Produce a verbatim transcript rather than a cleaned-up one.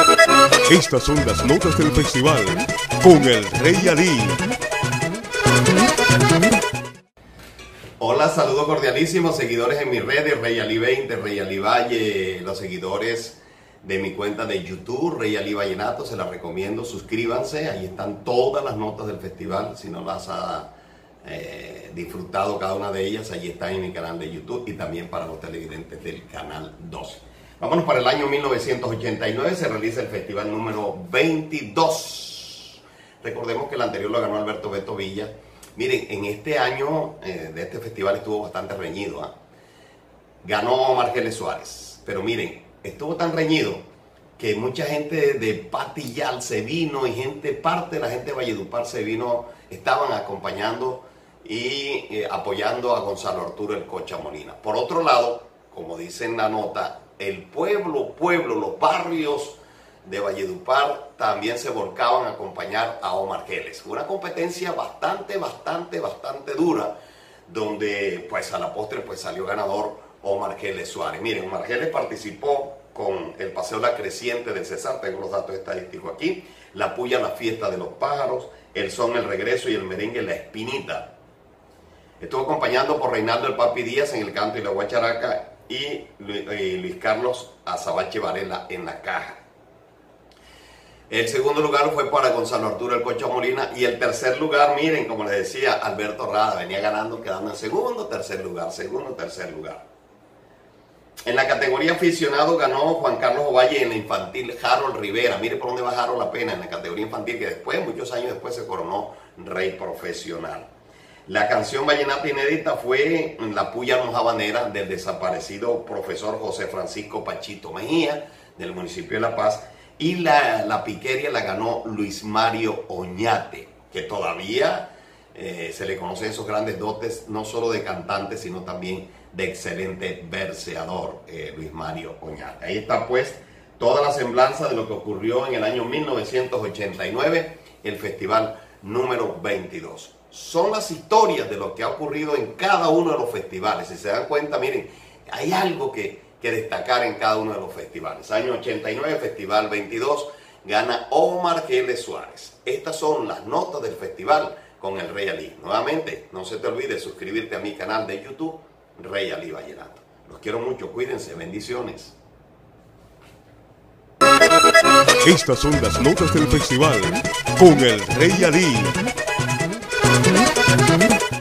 Estas son las notas del festival con el Rey Ali. Hola, saludos cordialísimos, seguidores en mis redes, Rey Ali veinte, Rey Ali Valle, los seguidores de mi cuenta de YouTube, Rey Ali Vallenato, se las recomiendo, suscríbanse, ahí están todas las notas del festival, si no las ha eh, disfrutado cada una de ellas, ahí están en mi canal de YouTube y también para los televidentes del canal doce. Vámonos para el año mil novecientos ochenta y nueve, se realiza el festival número veintidós. Recordemos que el anterior lo ganó Alberto Beto Villa. Miren, en este año eh, de este festival estuvo bastante reñido. ¿eh? Ganó Margeles Suárez, pero miren, estuvo tan reñido que mucha gente de Patillal se vino y gente, parte de la gente de Valledupar se vino, estaban acompañando y eh, apoyando a Gonzalo Arturo El Cocha Molina. Por otro lado, como dice en la nota, el pueblo, pueblo, los barrios de Valledupar también se volcaban a acompañar a Omar Geles. Fue una competencia bastante, bastante, bastante dura, donde pues a la postre pues salió ganador Omar Geles Suárez. Miren, Omar Geles participó con el Paseo La Creciente del Cesar, tengo los datos estadísticos aquí, la puya La Fiesta de los Pájaros, el son El Regreso y el merengue La Espinita. Estuvo acompañando por Reinaldo El Papi Díaz en el canto y la guacharaca y Luis Carlos Azabache Varela en la caja. El segundo lugar fue para Gonzalo Arturo El Cocha Molina y el tercer lugar, miren, como les decía, Alberto Rada venía ganando, quedando en segundo, tercer lugar, segundo, tercer lugar. En la categoría aficionado ganó Juan Carlos Ovalle, en la infantil Harold Rivera. Mire por dónde va Harold la pena en la categoría infantil, que después, muchos años después, se coronó rey profesional. La canción vallenata inédita fue La Puya Mojabanera del desaparecido profesor José Francisco Pachito Mejía, del municipio de La Paz, y la, la piqueria la ganó Luis Mario Oñate, que todavía eh, se le conocen esos grandes dotes, no solo de cantante, sino también de excelente verseador, eh, Luis Mario Oñate. Ahí está pues toda la semblanza de lo que ocurrió en el año mil novecientos ochenta y nueve, el festival número veintidós. Son las historias de lo que ha ocurrido en cada uno de los festivales. Si se dan cuenta, miren, hay algo que, que destacar en cada uno de los festivales. Año ochenta y nueve, Festival veintidós, gana Omar Geles Suárez. Estas son las notas del festival con el Rey Ali. Nuevamente, no se te olvide suscribirte a mi canal de YouTube, Rey Ali Vallenato. Los quiero mucho, cuídense, bendiciones. Estas son las notas del festival con el Rey Ali.